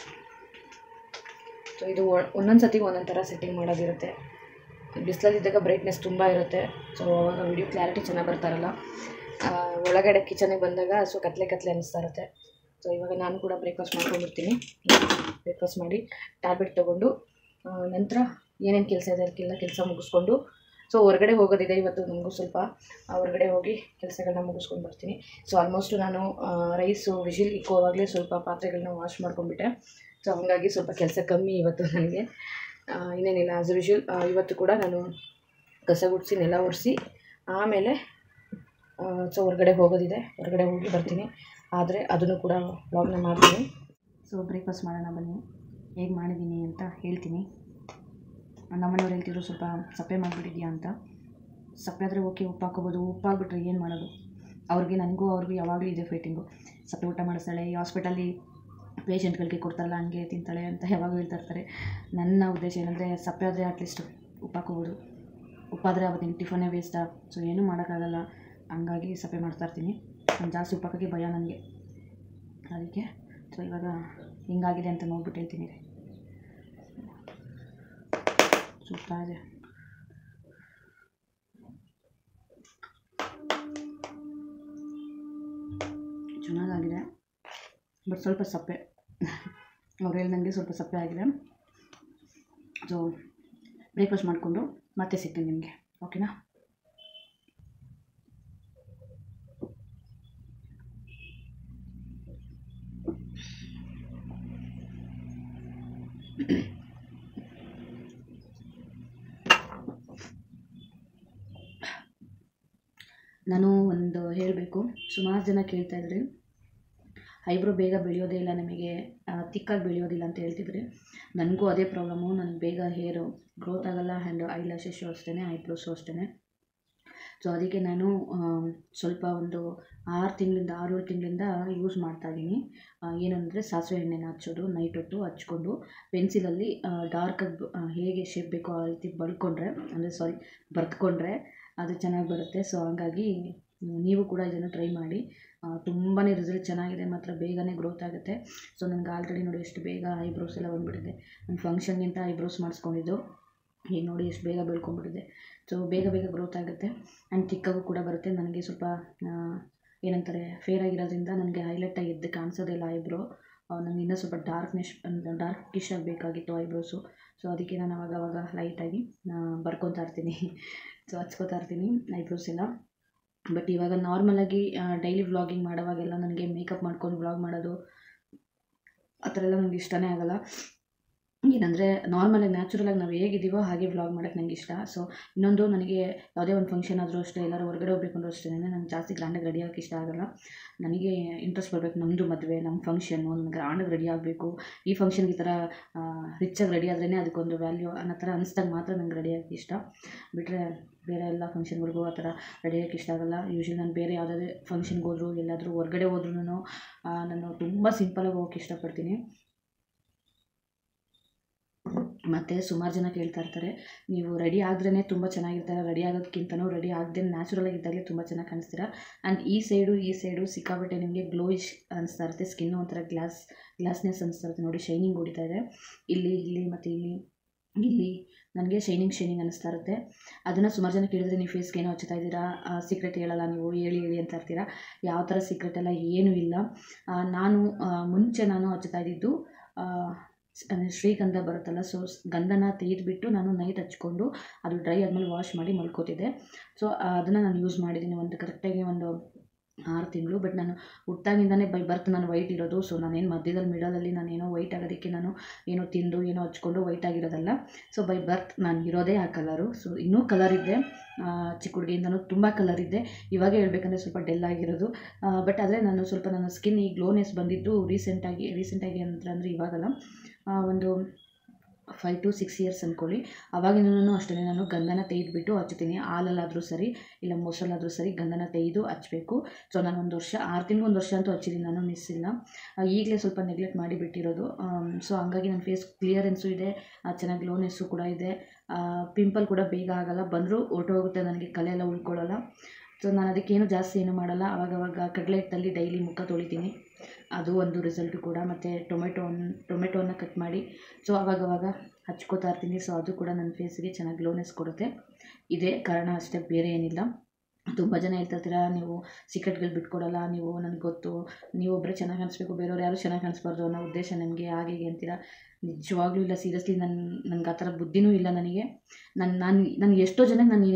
[SPEAKER 1] ಸೊ ಇದು ಒಂದೊಂದು ಸತಿಗೆ ಒಂದೊಂದು ಥರ ಸೆಟ್ಟಿಂಗ್ ಮಾಡೋದಿರುತ್ತೆ. ಬಿಸಿಲಲ್ಲಿದ್ದಾಗ ಬ್ರೈಟ್ನೆಸ್ ತುಂಬ ಇರುತ್ತೆ. ಸೊ ಅವಾಗ ವಿಡಿಯೋ ಕ್ಲಾರಿಟಿ ಚೆನ್ನಾಗಿ ಬರ್ತಾರಲ್ಲ. ಒಳಗಡೆ ಕಿಚನಿಗೆ ಬಂದಾಗ ಸೊ ಕತ್ಲೆ ಅನ್ನಿಸ್ತಾ ಇರುತ್ತೆ. ಸೊ ಇವಾಗ ನಾನು ಕೂಡ ಬ್ರೇಕ್ಫಾಸ್ಟ್ ಮಾಡ್ಕೊಂಡ್ಬಿಡ್ತೀನಿ. ಬ್ರೇಕ್ಫಾಸ್ಟ್ ಮಾಡಿ ಟ್ಯಾಬ್ಲೆಟ್ ತೊಗೊಂಡು ನಂತರ ಏನೇನು ಕೆಲಸ ಇದೆ ಅದಕ್ಕೆಲ್ಲ ಕೆಲಸ ಮುಗಿಸ್ಕೊಂಡು ಸೊ ಹೊರಗಡೆ ಹೋಗೋದಿದೆ ಇವತ್ತು ನನಗೂ. ಸ್ವಲ್ಪ ಹೊರಗಡೆ ಹೋಗಿ ಕೆಲಸಗಳನ್ನ ಮುಗಿಸ್ಕೊಂಡು ಬರ್ತೀನಿ. ಸೊ ಆಲ್ಮೋಸ್ಟು ನಾನು ರೈಸು ವಿಶಿಲ್ ಇಕ್ಕುವಾಗಲೇ ಸ್ವಲ್ಪ ಪಾತ್ರೆಗಳನ್ನ ವಾಶ್ ಮಾಡ್ಕೊಂಡ್ಬಿಟ್ಟೆ. ಸೊ ಹಾಗಾಗಿ ಸ್ವಲ್ಪ ಕೆಲಸ ಕಮ್ಮಿ ಇವತ್ತು ನನಗೆ. ಇನ್ನೇನಿಲ್ಲ, ಆಸ್ ಯೂಶುವಲ್ ಇವತ್ತು ಕೂಡ ನಾನು ಕಸ ಗುಡಿಸಿ ನೆಲ ಒರೆಸಿ ಆಮೇಲೆ ಸೊ ಹೊರಗಡೆ ಹೋಗೋದಿದೆ. ಹೊರಗಡೆ ಹೋಗಿ ಬರ್ತೀನಿ. ಆದರೆ ಅದನ್ನು ಕೂಡ ವ್ಲಾಗ್ನ ಮಾಡ್ತೀನಿ. ಸೊ ಬ್ರೇಕ್ಫಾಸ್ಟ್ ಮಾಡೋಣ ಬನ್ನಿ. ಹೇಗೆ ಮಾಡಿದ್ದೀನಿ ಅಂತ ಹೇಳ್ತೀನಿ. ನಮ್ಮನೆಯವ್ರು ಹೇಳ್ತಿದ್ರು ಸ್ವಲ್ಪ ಸಪ್ಪೆ ಮಾಡಿಬಿಟ್ಟಿದ್ಯಾ ಅಂತ. ಸಪ್ಪೆ ಆದರೆ ಓಕೆ, ಉಪ್ಪು ಹಾಕೋಬೋದು. ಉಪ್ಪಾಗ್ಬಿಟ್ರೆ ಏನು ಮಾಡೋದು? ನನಗೂ ಅವ್ರಿಗೂ ಯಾವಾಗಲೂ ಇದೆ ಫೈಟಿಂಗು. ಸಪ್ಪೆ ಊಟ ಮಾಡಿಸ್ತಾಳೆ, ಈ ಹಾಸ್ಪಿಟಲ್ಲಿ ಪೇಷಂಟ್ಗಳಿಗೆ ಕೊಡ್ತಾರಲ್ಲ ಹಂಗೆ ತಿಂತಾಳೆ ಅಂತ ಯಾವಾಗಲೂ ಹೇಳ್ತಾ ಇರ್ತಾರೆ. ನನ್ನ ಉದ್ದೇಶ ಏನಂದರೆ ಸಪ್ಪೆ ಆದರೆ ಅಟ್ಲೀಸ್ಟ್ ಉಪ್ಪು ಹಾಕೋಬೋದು. ಉಪ್ಪಾದರೆ ಅವತ್ತು ನಿಮ್ಗೆ ಟಿಫನ್ನೇ ವೇಸ್ಟಾ? ಸೊ ಏನೂ ಮಾಡೋಕ್ಕಾಗಲ್ಲ. ಹಂಗಾಗಿ ಸಪ್ಪೆ ಮಾಡ್ತಾಯಿರ್ತೀನಿ. ಜಾಸ್ತಿ ಉಪ್ಪು ಹಾಕೋಕ್ಕೆ ಭಯ ನನಗೆ. ಅದಕ್ಕೆ ಸೊ ಇವಾಗ ಹಿಂಗಾಗಿದೆ ಅಂತ ನೋಡ್ಬಿಟ್ಟು ಹೇಳ್ತೀನಿ. ಸುತ್ತಾ ಇದೆ. ಚೆನ್ನಾಗಾಗಿದೆ, ಬಟ್ ಸ್ವಲ್ಪ ಸಪ್ಪೆ. ಅವ್ರು ಹೇಳ್ದಂಗೆ ಸ್ವಲ್ಪ ಸಪ್ಪೆ ಆಗಿದೆ. ಸೊ ಬ್ರೇಕ್ಫಾಸ್ಟ್ ಮಾಡಿಕೊಂಡು ಮತ್ತೆ ಸಿಗ್ತೀನಿ ನಿಮಗೆ, ಓಕೆನಾ? ನಾನು ಒಂದು ಹೇಳಬೇಕು, ಸುಮಾರು ಜನ ಕೇಳ್ತಾಯಿದ್ರಿ ಐಬ್ರೋ ಬೇಗ ಬೆಳೆಯೋದೇ ಇಲ್ಲ ನಿಮಗೆ, ತಿಕ್ಕಾಗಿ ಬೆಳೆಯೋದಿಲ್ಲ ಅಂತ ಹೇಳ್ತಿದ್ರಿ. ನನಗೂ ಅದೇ ಪ್ರಾಬ್ಲಮ್ಮು. ನನಗೆ ಬೇಗ ಹೇರು ಗ್ರೋತ್ ಆಗೋಲ್ಲ. ಆ್ಯಂಡ್ ಐ ಲ್ಯಾಶಸ್ಸು ಅಷ್ಟೇ, ಐಬ್ರೋಸು ಅಷ್ಟೇ. ಸೊ ಅದಕ್ಕೆ ನಾನು ಸ್ವಲ್ಪ ಒಂದು 6-7 ತಿಂಗಳಿಂದ ಯೂಸ್ ಮಾಡ್ತಾಯಿದ್ದೀನಿ. ಏನಂದರೆ ಸಾಸಿವೆ ಎಣ್ಣೆನ ಹಚ್ಚೋದು, ನೈಟ್ ಹೊತ್ತು ಹಚ್ಕೊಂಡು ಪೆನ್ಸಿಲಲ್ಲಿ ಡಾರ್ಕಾಗಿ ಹೇಗೆ ಶೇಪ್ ಬೇಕೋ ಆ ರೀತಿ ಬರೆದುಕೊಂಡ್ರೆ ಅದು ಚೆನ್ನಾಗಿ ಬರುತ್ತೆ. ಸೊ ಹಾಗಾಗಿ ನೀವು ಕೂಡ ಇದನ್ನು ಟ್ರೈ ಮಾಡಿ. ತುಂಬಾ ರಿಸಲ್ಟ್ ಚೆನ್ನಾಗಿದೆ, ಮಾತ್ರ ಬೇಗನೆ ಗ್ರೋತ್ ಆಗುತ್ತೆ. ಸೊ ನನಗೆ ಆಲ್ರೆಡಿ ನೋಡಿ ಎಷ್ಟು ಬೇಗ ಐಬ್ರೋಸ್ ಎಲ್ಲ ಬಂದುಬಿಟ್ಟಿದೆ. ನಾನು ಫಂಕ್ಷನ್ಗಿಂತ ಐಬ್ರೋಸ್ ಮಾಡಿಸ್ಕೊಂಡಿದ್ದು, ಈಗ ನೋಡಿ ಎಷ್ಟು ಬೇಗ ಬೆಳ್ಕೊಂಡ್ಬಿಟ್ಟಿದೆ. ಸೊ ಬೇಗ ಗ್ರೋತ್ ಆಗುತ್ತೆ. ಆ್ಯಂಡ್ ತಿಕ್ಕಾಗೂ ಕೂಡ ಬರುತ್ತೆ. ನನಗೆ ಸ್ವಲ್ಪ ಏನಂತಾರೆ ಫೇರ್ ಆಗಿರೋದ್ರಿಂದ ನನಗೆ ಹೈಲೈಟಾಗಿ ಎದ್ದು ಕಾಣಿಸೋದೇ ಇಲ್ಲ ಐಬ್ರೋ. ನನಗೆ ಇನ್ನೂ ಸ್ವಲ್ಪ ಡಾರ್ಕಿಶ್ ಆಗಬೇಕಾಗಿತ್ತು ಐಬ್ರೋಸು. ಸೊ ಅದಕ್ಕೆ ನಾನು ಅವಾಗ ಲೈಟಾಗಿ ಬರ್ಕೊತಾ ಇರ್ತೀನಿ. ಸೊ ಹಚ್ಕೋತಾ ಇರ್ತೀನಿ ಐಬ್ರೋಸ್ ಎಲ್ಲ. ಬಟ್ ಇವಾಗ ನಾರ್ಮಲಾಗಿ ಡೈಲಿ ವ್ಲಾಗಿಂಗ್ ಮಾಡೋವಾಗೆಲ್ಲ ನನಗೆ ಮೇಕಪ್ ಮಾಡ್ಕೊಂಡು ವ್ಲಾಗ್ ಮಾಡೋದು ಆ ಥರ ಎಲ್ಲ ನನಗೆ ಇಷ್ಟನೇ ಆಗೋಲ್ಲ. ಏನಂದರೆ ನಾರ್ಮಲಾಗಿ ನ್ಯಾಚುರಲಾಗಿ ನಾವು ಹೇಗಿದ್ದೀವೋ ಹಾಗೆ ವ್ಲಾಗ್ ಮಾಡೋಕ್ಕೆ ನನಗೆ ಇಷ್ಟ. ಸೊ ಇನ್ನೊಂದು ನನಗೆ ಯಾವುದೇ ಒಂದು ಫಂಕ್ಷನ್ ಆದರೂ ಅಷ್ಟೇ, ಎಲ್ಲರೂ ಹೊರಗಡೆ ಹೋಗಬೇಕು ಅಂದರೂ ಅಷ್ಟೇ ನಂಗೆ ಜಾಸ್ತಿ ಗ್ರ್ಯಾಂಡಾಗಿ ರೆಡಿ ಆಗೋಕ್ಕೆ ಇಷ್ಟ ಆಗೋಲ್ಲ. ನನಗೆ ಇಂಟ್ರೆಸ್ಟ್ ಬರಬೇಕು, ನಮ್ಮದು ಮದುವೆ, ನಮ್ಮ ಫಂಕ್ಷನ್ನು, ನಾನು ಗ್ರ್ಯಾಂಡಾಗಿ ರೆಡಿ ಆಗಬೇಕು, ಈ ಫಂಕ್ಷನ್ಗೆ ಈ ಥರ ರಿಚಾಗಿ ರೆಡಿ ಆದ್ರೇ ಅದಕ್ಕೊಂದು ವ್ಯಾಲ್ಯೂ ಅನ್ನೋ ಥರ ಅನಿಸ್ದಾಗ ಮಾತ್ರ ನಂಗೆ ರೆಡಿ ಆಗೋಕ್ಕೆ ಇಷ್ಟ. ಬಿಟ್ಟರೆ ಬೇರೆ ಎಲ್ಲ ಫಂಕ್ಷನ್ಗಳಿಗೂ ಆ ಥರ ರೆಡಿ ಆಗೋಕ್ಕೆ ಇಷ್ಟ ಆಗೋಲ್ಲ. ಯೂಶ್ವಲಿ ನಾನು ಬೇರೆ ಯಾವುದಾದ್ರೂ ಫಂಕ್ಷನ್ಗೆ ಹೋದರೂ ಎಲ್ಲಾದರೂ ಹೊರಗಡೆ ಹೋದ್ರೂ ನಾನು ತುಂಬ ಸಿಂಪಲಾಗಿ ಹೋಗೋಕ್ಕೆ ಇಷ್ಟಪಡ್ತೀನಿ. ಮತ್ತು ಸುಮಾರು ಜನ ಕೇಳ್ತಾ ಇರ್ತಾರೆ, ನೀವು ರೆಡಿ ಆದ್ರೇ ತುಂಬ ಚೆನ್ನಾಗಿರ್ತಾರೆ, ರೆಡಿ ಆಗೋದಕ್ಕಿಂತನೂ ರೆಡಿ ಆಗದೆ ನ್ಯಾಚುರಲಾಗಿ ಇದ್ದಾಗಲೇ ತುಂಬ ಚೆನ್ನಾಗಿ ಕಾಣಿಸ್ತೀರ. ಆ್ಯಂಡ್ ಈ ಸೈಡು ಸಿಕ್ಕಾಪಟ್ಟೆ ನಿಮಗೆ ಗ್ಲೋಯಿಶ್ ಅನಿಸ್ತಾ ಇರುತ್ತೆ, ಸ್ಕಿನ್ನು ಒಂಥರ ಗ್ಲಾಸ್ನೆಸ್ ಅನಿಸ್ತಾ ಇರುತ್ತೆ. ನೋಡಿ ಶೈನಿಂಗ್ ಹೊಡಿತಾ ಇದೆ ಇಲ್ಲಿ ಮತ್ತು ಇಲ್ಲಿ ನನಗೆ ಶೈನಿಂಗ್ ಅನ್ನಿಸ್ತಾ ಇರುತ್ತೆ. ಅದನ್ನು ಸುಮಾರು ಜನ ಕೇಳಿದ್ರೆ, ನೀವು ಫೇಸ್ಗೆ ಏನೋ ಹಚ್ತಾ ಇದ್ದೀರಾ, ಸೀಕ್ರೆಟ್ ಹೇಳಲ್ಲ ನೀವು, ಹೇಳಿ ಅಂತ ಇರ್ತೀರಾ. ಯಾವ ಥರ ಸೀಕ್ರೆಟ್ ಎಲ್ಲ ಏನೂ ಇಲ್ಲ. ಮುಂಚೆ ನಾನು ಹಚ್ತಾ ಇದ್ದಿದ್ದು ಶ್ರೀಗಂಧ ಬರುತ್ತಲ್ಲ, ಸೊ ಗಂಧನ ತೆಗೆದುಬಿಟ್ಟು ನಾನು ನೈಟ್ ಹಚ್ಕೊಂಡು ಅದು ಡ್ರೈ ಆದಮೇಲೆ ವಾಶ್ ಮಾಡಿ ಮಲ್ಕೋತಿದ್ದೆ. ಸೊ ಅದನ್ನು ನಾನು ಯೂಸ್ ಮಾಡಿದ್ದೀನಿ ಕರೆಕ್ಟಾಗಿ ಒಂದು 6 ತಿಂಗಳು. ಬಟ್ ನಾನು ಹುಟ್ಟಾಗಿಂದನೇ ಬೈ ಬರ್ತ್ ನಾನು ವೈಟ್ ಇರೋದು. ಸೊ ನಾನೇನು ಮಧ್ಯದಲ್ಲಿ ಮಿಡಲಲ್ಲಿ ನಾನೇನೋ ವೈಟ್ ಆಗೋದಕ್ಕೆ ನಾನು ಏನೋ ತಿಂದು ಏನೋ ಹಚ್ಕೊಂಡು ವೈಟ್ ಆಗಿರೋದಲ್ಲ. ಸೊ ಬೈ ಬರ್ತ್ ನಾನು ಇರೋದೇ ಆ ಕಲರು. ಸೊ ಇನ್ನೂ ಕಲರ್ ಇದ್ದೆ, ಚಿಕ್ಕ ಹುಡುಗಿಯಿಂದನೂ ತುಂಬ ಕಲರ್ ಇದ್ದೆ. ಇವಾಗ ಹೇಳ್ಬೇಕಂದ್ರೆ ಸ್ವಲ್ಪ ಡೆಲ್ ಆಗಿರೋದು. ಬಟ್ ಆದರೆ ನಾನು ಸ್ವಲ್ಪ ನನ್ನ ಸ್ಕಿನ್ ಈ ಗ್ಲೋನೆಸ್ ಬಂದಿದ್ದು ರೀಸೆಂಟಾಗಿ ಅಂದರೆ ಇವಾಗಲ್ಲ, ಒಂದು 5 to 6 years ಅಂದ್ಕೊಳ್ಳಿ. ಅವಾಗಿನೂ ಅಷ್ಟೇ ನಾನು ಗಂಧನ ತೆಗೆದುಬಿಟ್ಟು ಹಚ್ತೀನಿ. ಹಾಲಲ್ಲಾದರೂ ಸರಿ ಇಲ್ಲ ಮೊಸರಲ್ಲಾದರೂ ಸರಿ ಗಂಧನ ತೆಗೆದು ಹಚ್ಚಬೇಕು. ಸೊ ನಾನು 1 ವರ್ಷ 6 ತಿಂಗಳು 1 ವರ್ಷ ಅಂತೂ ಹಚ್ಚಿದ್ದೀನಿ, ನಾನು ಮಿಸ್ ಇಲ್ಲ. ಈಗಲೇ ಸ್ವಲ್ಪ ನೆಗ್ಲೆಕ್ಟ್ ಮಾಡಿ ಬಿಟ್ಟಿರೋದು. ಸೊ ಹಂಗಾಗಿ ನನ್ನ ಫೇಸ್ ಕ್ಲಿಯರೆನ್ಸು ಇದೆ, ಚೆನ್ನಾಗಿ ಗ್ಲೋನೆಸ್ಸು ಕೂಡ ಇದೆ. ಪಿಂಪಲ್ ಕೂಡ ಬೇಗ ಆಗೋಲ್ಲ, ಬಂದರೂ ಹೊರಟೋಗುತ್ತೆ, ನನಗೆ ಕಲೆ ಎಲ್ಲ ಉಳ್ಕೊಳ್ಳಲ್ಲ. ಸೊ ನಾನು ಅದಕ್ಕೇನು ಜಾಸ್ತಿ ಏನೂ ಮಾಡಲ್ಲ. ಆವಾಗವಾಗ ಕಡಲೆ ಹಿಟ್ಟಲ್ಲಿ ಡೈಲಿ ಮುಖ ತೊಳಿತೀನಿ, ಅದು ಒಂದು ರಿಸಲ್ಟು ಕೂಡ. ಮತ್ತು ಟೊಮೆಟೋನ ಕಟ್ ಮಾಡಿ ಸೊ ಆವಾಗವಾಗ ಹಚ್ಕೋತಾ ಇರ್ತೀನಿ. ಸೊ ಅದು ಕೂಡ ನನ್ನ ಫೇಸ್ಗೆ ಚೆನ್ನಾಗಿ ಗ್ಲೋನೆಸ್ ಕೊಡುತ್ತೆ. ಇದೇ ಕಾರಣ ಅಷ್ಟೇ, ಬೇರೆ ಏನಿಲ್ಲ. ತುಂಬ ಜನ ಹೇಳ್ತಿರ್ತೀರ, ನೀವು ಸೀಕ್ರೆಟ್ಗಳು ಬಿಟ್ಕೊಡಲ್ಲ, ನೀವು ನನಗೆ ಗೊತ್ತು, ನೀವು ಒಬ್ಬರೇ ಚೆನ್ನಾಗಿ ಕಾಣಿಸ್ಬೇಕು, ಬೇರೆಯವ್ರು ಯಾರೂ ಚೆನ್ನಾಗಿ ಕಾಣಿಸ್ಬಾರ್ದು ಅನ್ನೋ ಉದ್ದೇಶ ನಿಮಗೆ ಹಾಗೆ ಅಂತೀರ. ನಿಜವಾಗ್ಲೂ ಇಲ್ಲ, ಸೀರಿಯಸ್ಲಿ ನನಗೆ ಆ ಥರ ಬುದ್ಧಿನೂ ಇಲ್ಲ. ನಾನು ಎಷ್ಟೋ ಜನಕ್ಕೆ ನಾನು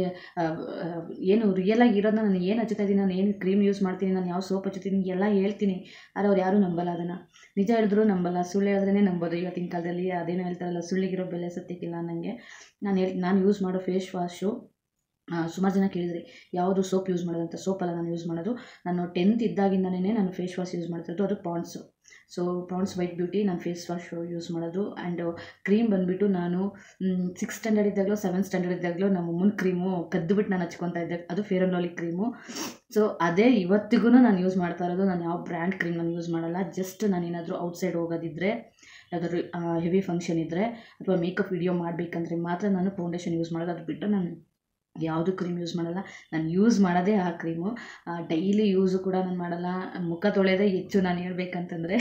[SPEAKER 1] ಏನು ರಿಯಲಾಗಿ ಇರೋದನ್ನ, ನಾನು ಏನು ಹಚ್ಚುತ್ತಾ ಇದ್ದೀನಿ, ನಾನು ಏನು ಕ್ರೀಮ್ ಯೂಸ್ ಮಾಡ್ತೀನಿ, ನಾನು ಯಾವ ಸೋಪ್ ಹಚ್ಚುತ್ತೀನಿ ಎಲ್ಲ ಹೇಳ್ತೀನಿ. ಆದರೆ ಅವ್ರು ಯಾರೂ ನಂಬಲ್ಲ ಅದನ್ನು. ನಿಜ ಹೇಳಿದ್ರು ನಂಬಲ್ಲ, ಸುಳ್ಳು ಹೇಳಿದ್ರೇ ನಂಬೋದು. ಇವತ್ತಿನ ಕಾಲದಲ್ಲಿ ಅದೇನೋ ಹೇಳ್ತಾರಲ್ಲ, ಸುಳ್ಳಿಗಿರೋ ಬೆಲೆ ಸತ್ಯಕ್ಕಿಲ್ಲ ಅನ್ನಂಗೆ. ನಾನು ಯೂಸ್ ಮಾಡೋ ಫೇಸ್ ವಾಶು ಸುಮಾರು ಜನ ಕೇಳಿದ್ರಿ ಯಾವುದು ಸೋಪ್ ಯೂಸ್ ಮಾಡೋದಂತ. ಸೋಪಲ್ಲ ನಾನು ಯೂಸ್ ಮಾಡೋದು, ನಾನು 10th ಇದ್ದಾಗಿಂದನೇ ನಾನು ಫೇಸ್ ವಾಶ್ ಯೂಸ್ ಮಾಡ್ತಿರೋದು, ಅದು Pond's. So Pond's white beauty ನಾನು ಫೇಸ್ ವಾಶ್ ಯೂಸ್ ಮಾಡೋದು. ಆ್ಯಂಡ್ ಕ್ರೀಮ್ ಬಂದುಬಿಟ್ಟು ನಾನು 6th ಸ್ಟ್ಯಾಂಡರ್ಡ್ ಇದ್ದಾಗಲೂ 7th ಸ್ಟ್ಯಾಂಡರ್ಡ್ ಇದ್ದಾಗಲೂ ನಮ್ಮ ಅಮ್ಮನ ಕ್ರೀಮು ಕದ್ದುಬಿಟ್ಟು ನಾನು ಹಚ್ಕೊತಾ ಇದ್ದೆ, ಅದು fair and lovely cream. So ಅದೇ ಇವತ್ತಿಗೂ ನಾನು ಯೂಸ್ ಮಾಡ್ತಾ ಇರೋದು. ನಾನು ಯಾವ ಬ್ರ್ಯಾಂಡ್ ಕ್ರೀಮ್ ನಾನು ಯೂಸ್ ಮಾಡಲ್ಲ. ಜಸ್ಟ್ ನಾನೇನಾದರೂ ಔಟ್ಸೈಡ್ ಹೋಗೋದಿದ್ದರೆ, ಯಾವುದಾದ್ರೂ ಹೆವಿ ಫಂಕ್ಷನ್ ಇದ್ದರೆ ಅಥವಾ ಮೇಕಪ್ ವಿಡಿಯೋ ಮಾಡಬೇಕಂದ್ರೆ ಮಾತ್ರ ನಾನು ಫೌಂಡೇಶನ್ ಯೂಸ್ ಮಾಡೋದು. ಅದು ಬಿಟ್ಟು ನಾನು ಯಾವುದು ಕ್ರೀಮ್ ಯೂಸ್ ಮಾಡಲ್ಲ. ನಾನು ಯೂಸ್ ಮಾಡೋದೇ ಆ ಕ್ರೀಮು. ಡೈಲಿ ಯೂಸು ಕೂಡ ನಾನು ಮಾಡಲ್ಲ. ಮುಖ ತೊಳೆಯೋದೇ ಹೆಚ್ಚು ನಾನು ಹೇಳ್ಬೇಕಂತಂದರೆ.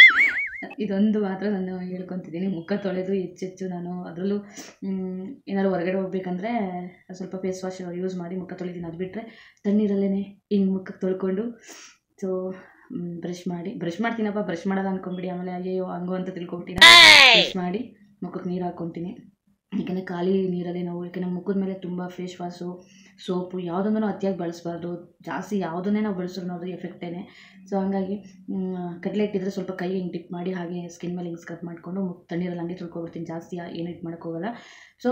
[SPEAKER 1] ಇದೊಂದು ಮಾತ್ರ ನಾನು ಹೇಳ್ಕೊತಿದ್ದೀನಿ, ಮುಖ ತೊಳೆದು ಹೆಚ್ಚೆಚ್ಚು ನಾನು. ಅದರಲ್ಲೂ ಏನಾದ್ರು ಹೊರಗಡೆ ಹೋಗ್ಬೇಕಂದ್ರೆ ಸ್ವಲ್ಪ ಫೇಸ್ ವಾಶ್ ಯೂಸ್ ಮಾಡಿ ಮುಖ ತೊಳಿತೀನಿ. ಅದು ಬಿಟ್ಟರೆ ತಣ್ಣೀರಲ್ಲೇ ಹಿಂಗೆ ಮುಖಕ್ಕೆ ತೊಳ್ಕೊಂಡು ಸೊ ಬ್ರಷ್ ಮಾಡ್ತೀನಪ್ಪ, ಬ್ರಷ್ ಮಾಡೋದು ಅಂದ್ಕೊಂಬಿಡಿ. ಆಮೇಲೆ ಅಯ್ಯೋ ಹಂಗೋ ಅಂತ ತಿಳ್ಕೊಬಿಟ್ಟಿನ. ಬ್ರಷ್ ಮಾಡಿ ಮುಖಕ್ಕೆ ನೀರು ಹಾಕ್ಕೊತೀನಿ. ಯಾಕೆಂದರೆ ಖಾಲಿ ನೀರಲ್ಲೇ ನಾವು, ಯಾಕೆಂದರೆ ಮುಖದ ಮೇಲೆ ತುಂಬ ಫೇಸ್ ವಾಶು ಸೋಪು ಯಾವುದನ್ನು ಅತಿಯಾಗಿ ಬಳಸಬಾರ್ದು. ಜಾಸ್ತಿ ಯಾವುದನ್ನೇ ನಾವು ಬಳಸಿದ್ರು ಅದು ಎಫೆಕ್ಟೇ. ಸೊ ಹಂಗಾಗಿ ಕಡಲೆ ಹಿಟ್ಟಿದ್ರೆ ಸ್ವಲ್ಪ ಕೈ ಹಿಂಗೆ ಟಿಪ್ ಮಾಡಿ ಹಾಗೆ ಸ್ಕಿನ್ ಮೇಲೆ ಹಿಂಗೆ ಸ್ಕ್ರಬ್ ಮಾಡಿಕೊಂಡು ತಣ್ಣೀರಲ್ಲಿ ಹಂಗೆ ತೊಳ್ಕೊಬಿಡ್ತೀನಿ. ಜಾಸ್ತಿ ಏನು ಇಟ್ಟು ಮಾಡೋಕ್ಕೋಗಲ್ಲ. ಸೊ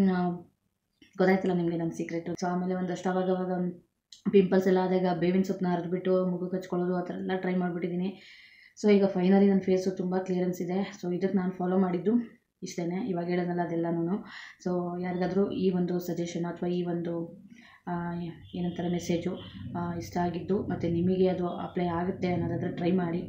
[SPEAKER 1] ಗೊತ್ತಾಯ್ತಲ್ಲ ನಿಮಗೆ ನನ್ನ ಸೀಕ್ರೆಟು. ಸೊ ಆಮೇಲೆ ಒಂದಷ್ಟು ಅವಾಗವಾಗ ಪಿಂಪಲ್ಸ್ ಎಲ್ಲ ಆದಾಗ ಬೇವಿನ ಸೊಪ್ಪನ್ನ ಹರಿದ್ಬಿಟ್ಟು ಮುಖಕ್ಕೆ ಹಚ್ಕೊಳ್ಳೋದು, ಆ ಥರ ಎಲ್ಲ ಟ್ರೈ ಮಾಡಿಬಿಟ್ಟಿದ್ದೀನಿ. ಸೊ ಈಗ ಫೈನಲಿ ನನ್ನ ಫೇಸು ತುಂಬ ಕ್ಲಿಯರೆನ್ಸ್ ಇದೆ. ಸೊ ಇದಕ್ಕೆ ನಾನು ಫಾಲೋ ಮಾಡಿದ್ದು ಇಷ್ಟೇ, ಇವಾಗ ಹೇಳೋದಲ್ಲ ಅದೆಲ್ಲನೂ. ಸೊ ಯಾರಿಗಾದರೂ ಈ ಒಂದು ಸಜೆಷನ್ ಅಥವಾ ಈ ಒಂದು ಏನಂತಾರೆ ಮೆಸೇಜು ಇಷ್ಟ ಆಗಿದ್ದು ಮತ್ತು ನಿಮಗೆ ಅದು ಅಪ್ಲೈ ಆಗುತ್ತೆ ಅನ್ನೋದಾದರೆ ಟ್ರೈ ಮಾಡಿ,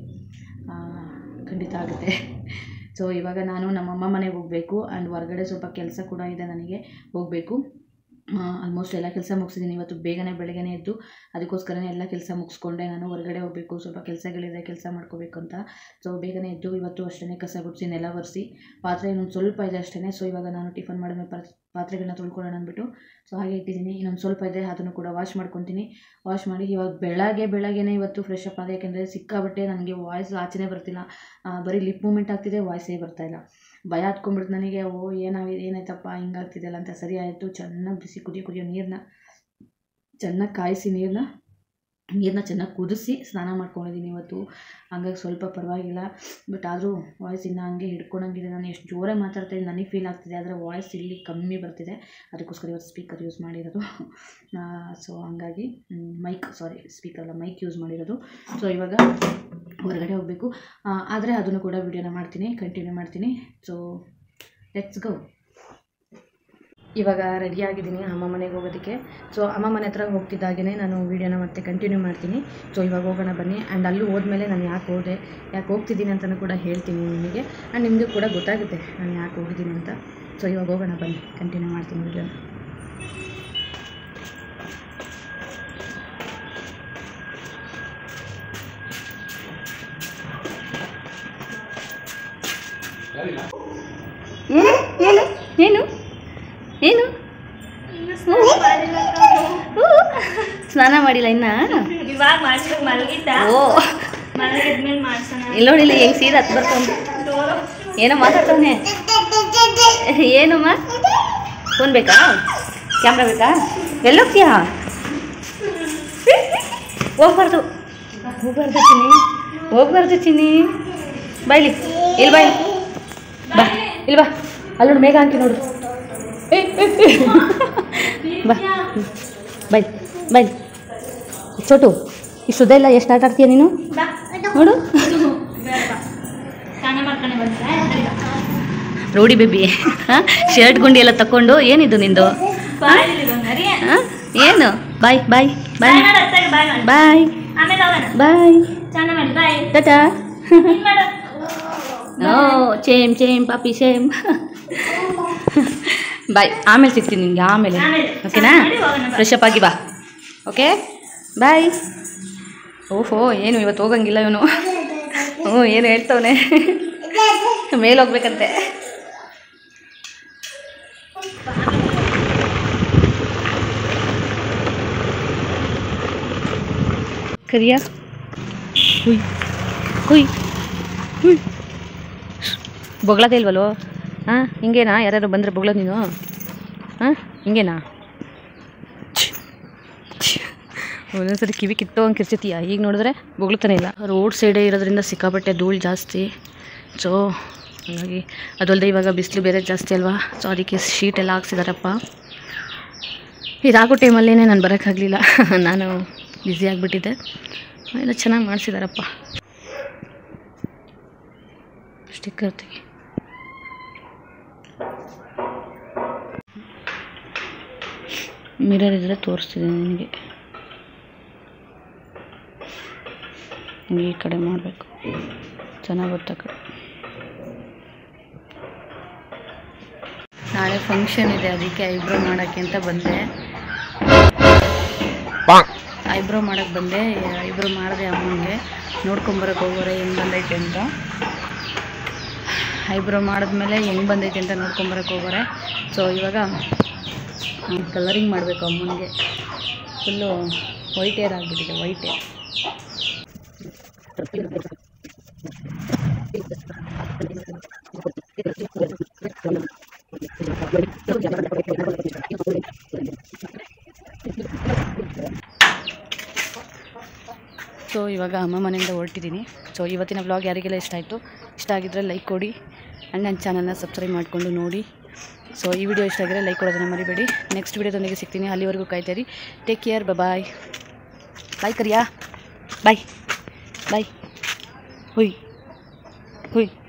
[SPEAKER 1] ಖಂಡಿತ ಆಗುತ್ತೆ. ಸೊ ಇವಾಗ ನಾನು ನಮ್ಮಮ್ಮ ಮನೆಗೆ ಹೋಗಬೇಕು. ಆ್ಯಂಡ್ ಹೊರಗಡೆ ಸ್ವಲ್ಪ ಕೆಲಸ ಕೂಡ ಇದೆ, ನನಗೆ ಹೋಗಬೇಕು. ಆಲ್ಮೋಸ್ಟ್ ಎಲ್ಲ ಕೆಲಸ ಮುಗಿಸಿದ್ದೀನಿ. ಇವತ್ತು ಬೆಳಗ್ಗೆನೇ ಎದ್ದು ಅದಕ್ಕೋಸ್ಕರನೇ ಎಲ್ಲ ಕೆಲಸ ಮುಗಿಸ್ಕೊಂಡೆ ನಾನು ಹೊರಗಡೆ ಹೋಗಬೇಕು. ಸ್ವಲ್ಪ ಕೆಲಸಗಳಿದೆ, ಕೆಲಸ ಮಾಡ್ಕೋಬೇಕು ಅಂತ. ಸೊ ಬೇಗನೆ ಎದ್ದು ಇವತ್ತು ಅಷ್ಟೇ ಕಸ ಗುಡಿಸಿ ನೆಲ ಒರೆಸಿ, ಪಾತ್ರೆ ಇನ್ನೊಂದು ಸ್ವಲ್ಪ ಇದೆ ಅಷ್ಟೇ. ಸೊ ಇವಾಗ ನಾನು ಟಿಫನ್ ಮಾಡಿದ್ಮೇಲೆ ಪಾತ್ರೆಗಳನ್ನ ತೊಳ್ಕೊಳ್ಳೋಣ ಅಂದ್ಬಿಟ್ಟು ಸೊ ಹಾಗೆ ಇಟ್ಟಿದ್ದೀನಿ. ಇನ್ನೊಂದು ಸ್ವಲ್ಪ ಇದೆ, ಅದನ್ನು ಕೂಡ ವಾಶ್ ಮಾಡ್ಕೊತೀನಿ. ವಾಶ್ ಮಾಡಿ ಇವಾಗ ಬೆಳಗ್ಗೆನೇ ಇವತ್ತು ಫ್ರೆಶ್ ಅಪ್ ಆದ. ಯಾಕೆಂದರೆ ಸಿಕ್ಕಾಬಟ್ಟೆ ನನಗೆ ವಾಯ್ಸ್ ಆಚೆನೇ ಬರ್ತಿಲ್ಲ, ಬರೀ ಲಿಪ್ ಮೂಮೆಂಟ್ ಆಗ್ತಿದೆ, ವಾಯ್ಸೇ ಬರ್ತಾಯಿಲ್ಲ. ಭಯ ಹತ್ಕೊಂಡ್ಬಿಡ್ತು ನನಗೆ. ಏನಾಯ್ತಪ್ಪ ಹಿಂಗಾಗ್ತಿದೆಯಲ್ಲ ಅಂತ. ಸರಿ ಆಯಿತು, ಚೆನ್ನಾಗಿ ಬಿಸಿ ಕುದಿಯೋ ನೀರನ್ನ ಚೆನ್ನಾಗಿ ಕಾಯಿಸಿ ನೀರನ್ನ ನೀರನ್ನ ಚೆನ್ನಾಗಿ ಕುದಿಸಿ ಸ್ನಾನ ಮಾಡ್ಕೊಂಡಿದ್ದೀನಿ ಇವತ್ತು. ಹಂಗಾಗಿ ಸ್ವಲ್ಪ ಪರವಾಗಿಲ್ಲ. ಬಟ್ ಆದರೂ ವಾಯ್ಸ್ ಇನ್ನೂ ಹಂಗೆ ಹಿಡ್ಕೊಳಂಗಿದೆ. ನಾನು ಎಷ್ಟು ಜೋರಾಗಿ ಮಾತಾಡ್ತಾಯಿದ್ದೀನಿ ನನಗೆ ಫೀಲ್ ಆಗ್ತಿದೆ, ಆದರೆ ವಾಯ್ಸ್ ಇಲ್ಲಿ ಕಮ್ಮಿ ಬರ್ತಿದೆ. ಅದಕ್ಕೋಸ್ಕರ ಇವತ್ತು ಸ್ಪೀಕರ್ ಯೂಸ್ ಮಾಡಿರೋದು. ಸೊ ಹಂಗಾಗಿ ಸ್ಪೀಕರ್ ಅಲ್ಲ, ಮೈಕ್ ಯೂಸ್ ಮಾಡಿರೋದು. ಸೊ ಇವಾಗ ಹೊರಗಡೆ ಹೋಗಬೇಕು, ಆದರೆ ಅದನ್ನು ಕೂಡ ವಿಡಿಯೋನ ಮಾಡ್ತೀನಿ, ಕಂಟಿನ್ಯೂ ಮಾಡ್ತೀನಿ. So let's go. ಇವಾಗ ರೆಡಿಯಾಗಿದ್ದೀನಿ ಅಮ್ಮ ಮನೆಗೆ ಹೋಗೋದಕ್ಕೆ. ಸೊ ಅಮ್ಮ ಮನೆ ಹತ್ರ ಹೋಗ್ತಿದ್ದಾಗೇ ನಾನು ವೀಡಿಯೋನ ಮತ್ತೆ ಕಂಟಿನ್ಯೂ ಮಾಡ್ತೀನಿ. ಸೊ ಇವಾಗ ಹೋಗೋಣ ಬನ್ನಿ. ಆ್ಯಂಡ್ ಅಲ್ಲಿ ಹೋದ್ಮೇಲೆ ನಾನು ಯಾಕೆ ಹೋಗ್ತಿದ್ದೀನಿ ಅಂತಲೂ ಕೂಡ ಹೇಳ್ತೀನಿ ನಿಮಗೆ. ಆ್ಯಂಡ್ ನಿಮಗೆ ಕೂಡ ಗೊತ್ತಾಗುತ್ತೆ ನಾನು ಯಾಕೆ ಹೋಗಿದ್ದೀನಿ ಅಂತ. ಸೊ ಇವಾಗ ಹೋಗೋಣ ಬನ್ನಿ, ಕಂಟಿನ್ಯೂ ಮಾಡ್ತೀನಿ ವೀಡಿಯೋನ. ಏನು ಏನು ಸ್ನಾನ ಮಾಡಿಲ್ಲ ಇನ್ನ? ಓ ಇಲ್ಲ ನೋಡಿಲ್ಲ ಹೆಂಗೆ ಸೀರೆ ಹತ್ತು ಬರ್ತಾನೆ. ಏನೋ ಮಾತಾಡ್ತಾನೆ. ಏನಮ್ಮ ಫೋನ್ ಬೇಕಾ, ಕ್ಯಾಮ್ರಾ ಬೇಕಾ? ಎಲ್ಲೋಗ್ತೀಯಾ? ಹೋಗ್ಬಾರ್ದು ಚಿನ್ನಿ. ಬಾಯ್ಲಿ ಇಲ್ಲಿ ಬಾಯ್ಲಿ ಬಾ, ಇಲ್ಲಿ ಬಾ. ಅಲ್ಲಿ ನೋಡು ಮೇಘ ಅಂಕಿ ನೋಡು. ಬೈ ಚೋಟು, ಇಷ್ಟುದ್ದ ಇಲ್ಲ. ಎಷ್ಟು ಆಟ ಆಡ್ತೀಯ ನೀನು ನೋಡು. ರೋಡಿ ಬೇಬಿ ಶರ್ಟ್ ಗುಂಡಿ ಎಲ್ಲ ತಕೊಂಡು. ಏನಿದು ನಿಂದು? ಏನು? ಬಾಯ್ ಟಾಟಾ. ಓ ಚೇಮ್ ಪಾಪಿ ಶೇಮ್. ಬಾಯ್, ಆಮೇಲೆ ಸಿಗ್ತೀನಿ ನಿನಗೆ ಆಮೇಲೆ. ಓಕೆನಾ? ಫ್ರೆಶ್ ಅಪ್ ಆಗಿ ಬಾ. Okay bye. ಓಹೋ ಏನು ಇವತ್ತು ಹೋಗಂಗಿಲ್ಲ ಇವನು. ಏನು ಹೇಳ್ತವನೆ, ಮೇಲೆ ಹೋಗ್ಬೇಕಂತೆ. ಕರಿಯಾ ಹುಯ್ ಬೊಗಳದೇ ಇಲ್ವಲ್ಲೋ? ಹಾಂ ಹಿಂಗೇನಾ? ಯಾರು ಬಂದರೆ ಬೊಗಳೋದು ನೀನು? ಹಾಂ ಹಿಂಗೇನಾ? ಒಂದೊಂದ್ಸರಿ ಕಿವಿ ಕಿತ್ತೋಂಗೆ ಕಿರ್ಚಿತೀಯ. ಈಗ ನೋಡಿದ್ರೆ ಬೊಗಳ್ತಾನೆ ಇಲ್ಲ. ರೋಡ್ ಸೈಡೇ ಇರೋದ್ರಿಂದ ಸಿಕ್ಕಾಪಟ್ಟೆ ಧೂಳು ಜಾಸ್ತಿ. ಸೊ ಹಾಗಾಗಿ ಅದಲ್ಲದೆ ಇವಾಗ ಬಿಸಿಲು ಬೇರೆ ಜಾಸ್ತಿ ಅಲ್ವಾ. ಸೊ ಅದಕ್ಕೆ ಶೀಟೆಲ್ಲ ಹಾಕ್ಸಿದಾರಪ್ಪ. ಇದಾಗೋ ಟೈಮಲ್ಲೇ ನಾನು ಬರೋಕ್ಕಾಗಲಿಲ್ಲ, ನಾನು ಬ್ಯುಸಿ ಆಗಿಬಿಟ್ಟಿದ್ದೆ. ಎಲ್ಲ ಚೆನ್ನಾಗಿ ಮಾಡಿಸಿದಾರಪ್ಪ. ಸ್ಟಿಕ್ಕರ್ ತೆಗಿ. ಮಿರರ್ ಇದ್ದರೆ ತೋರಿಸ್ತಿದೆ ನಿನಗೆ. ಈ ಕಡೆ ಮಾಡಬೇಕು, ಚೆನ್ನಾಗಿ ಗೊತ್ತ ಕಡೆ. ನಾಳೆ ಫಂಕ್ಷನ್ ಇದೆ, ಅದಕ್ಕೆ ಐಬ್ರೋ ಮಾಡೋಕ್ಕೆ ಅಂತ ಬಂದೆ. ಐಬ್ರೋ ಮಾಡೋಕ್ಕೆ ಬಂದೆ. ಐಬ್ರೋ ಮಾಡಿದೆ ಅಮ್ಮನಿಗೆ. ನೋಡ್ಕೊಂಬರಕ್ಕೆ ಹೋಗೋರೆ ಹೆಂಗೆ ಬಂದೈತೆ ಅಂತ. ಐಬ್ರೋ ಮಾಡಿದ್ಮೇಲೆ ಹೆಂಗೆ ಬಂದೈತೆ ಅಂತ ನೋಡ್ಕೊಂಬರಕ್ಕೆ ಹೋಗೋರೆ. ಸೊ ಇವಾಗ ಕಲರಿಂಗ್ ಮಾಡಬೇಕು ಅಮ್ಮನಿಗೆ. ಫುಲ್ಲು ವೈಟ್ ಏರ್ ಆಗಿಬಿಟ್ಟಿದೆ, ವೈಟ್ ಏರ್. ಸೊ ಇವಾಗ ಅಮ್ಮ ಮನೆಯಿಂದ ಹೊರಟಿದ್ದೀನಿ. ಸೊ ಇವತ್ತಿನ ವ್ಲಾಗ್ ಯಾರಿಗೆಲ್ಲ ಇಷ್ಟ ಆಯಿತು, ಇಷ್ಟ ಆಗಿದ್ದರೆ ಲೈಕ್ ಕೊಡಿ ಆ್ಯಂಡ್ ನನ್ನ ಚಾನಲ್ನ ಸಬ್ಸ್ಕ್ರೈಬ್ ಮಾಡಿಕೊಂಡು ನೋಡಿ. ಸೊ ಈ ವಿಡಿಯೋ ಇಷ್ಟ ಆಗಿದ್ರೆ ಲೈಕ್ ಕೊಡೋದನ್ನು ಮರಿಬೇಡಿ. ನೆಕ್ಸ್ಟ್ ವಿಡಿಯೋದೊಂದಿಗೆ ಸಿಗ್ತೀನಿ. ಅಲ್ಲಿವರೆಗೂ ಕಾಯ್ತೀರಿ. Take care. ಬಾಯ್ ಬಾಯ್ ಕರಿಯಾ. ಬಾಯ್ ಹುಯ್.